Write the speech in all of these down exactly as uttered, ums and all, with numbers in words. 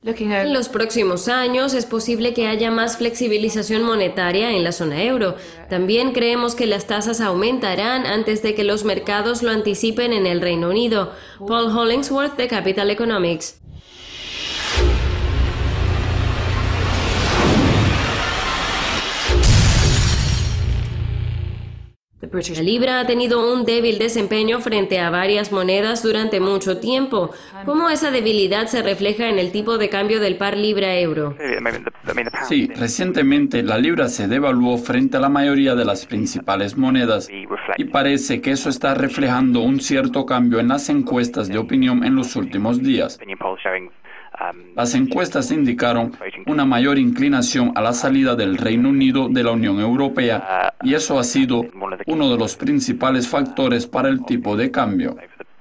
En los próximos años es posible que haya más flexibilización monetaria en la zona euro. También creemos que las tasas aumentarán antes de que los mercados lo anticipen en el Reino Unido. Paul Hollingsworth, de Capital Economics. La libra ha tenido un débil desempeño frente a varias monedas durante mucho tiempo. ¿Cómo esa debilidad se refleja en el tipo de cambio del par libra-euro? Sí, recientemente la libra se devaluó frente a la mayoría de las principales monedas y parece que eso está reflejando un cierto cambio en las encuestas de opinión en los últimos días. Las encuestas indicaron una mayor inclinación a la salida del Reino Unido de la Unión Europea y eso ha sido uno de los principales factores para el tipo de cambio.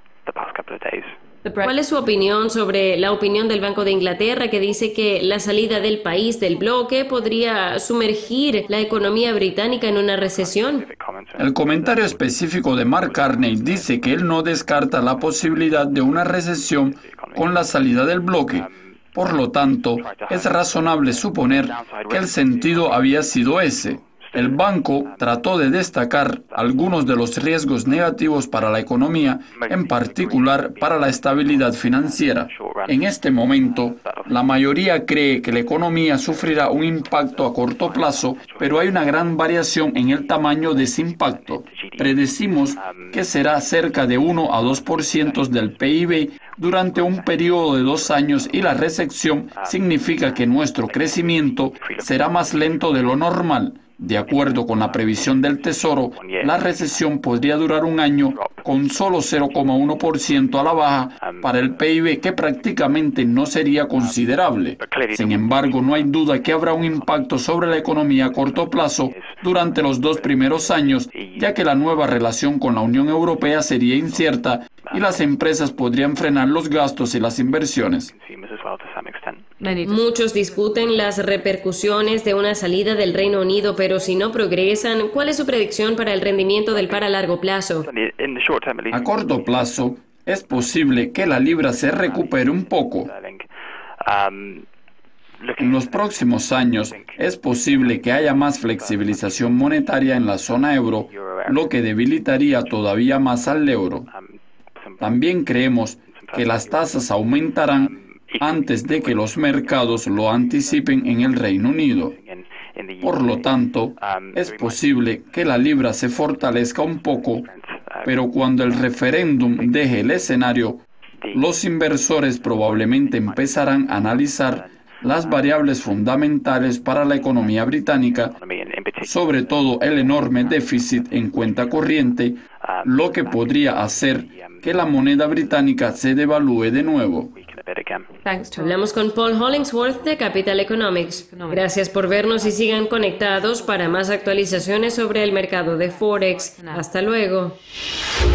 ¿Cuál es su opinión sobre la opinión del Banco de Inglaterra, que dice que la salida del país del bloque podría sumergir la economía británica en una recesión? El comentario específico de Mark Carney dice que él no descarta la posibilidad de una recesión con la salida del bloque. Por lo tanto, es razonable suponer que el sentido había sido ese. El banco trató de destacar algunos de los riesgos negativos para la economía, en particular para la estabilidad financiera. En este momento, la mayoría cree que la economía sufrirá un impacto a corto plazo, pero hay una gran variación en el tamaño de ese impacto. Predecimos que será cerca de uno a dos por ciento del P I B durante un periodo de dos años y la recesión significa que nuestro crecimiento será más lento de lo normal. De acuerdo con la previsión del Tesoro, la recesión podría durar un año con solo cero coma uno por ciento a la baja para el P I B, que prácticamente no sería considerable. Sin embargo, no hay duda que habrá un impacto sobre la economía a corto plazo durante los dos primeros años, ya que la nueva relación con la Unión Europea sería incierta y las empresas podrían frenar los gastos y las inversiones. Muchos discuten las repercusiones de una salida del Reino Unido, pero si no progresan, ¿cuál es su predicción para el rendimiento del par a largo plazo? A corto plazo, es posible que la libra se recupere un poco. En los próximos años, es posible que haya más flexibilización monetaria en la zona euro, lo que debilitaría todavía más al euro. También creemos que las tasas aumentarán antes de que los mercados lo anticipen en el Reino Unido. Por lo tanto, es posible que la libra se fortalezca un poco, pero cuando el referéndum deje el escenario, los inversores probablemente empezarán a analizar las variables fundamentales para la economía británica, sobre todo el enorme déficit en cuenta corriente, lo que podría hacer que la moneda británica se devalúe de nuevo. Hablamos con Paul Hollingsworth de Capital Economics. Gracias por vernos y sigan conectados para más actualizaciones sobre el mercado de Forex. Hasta luego.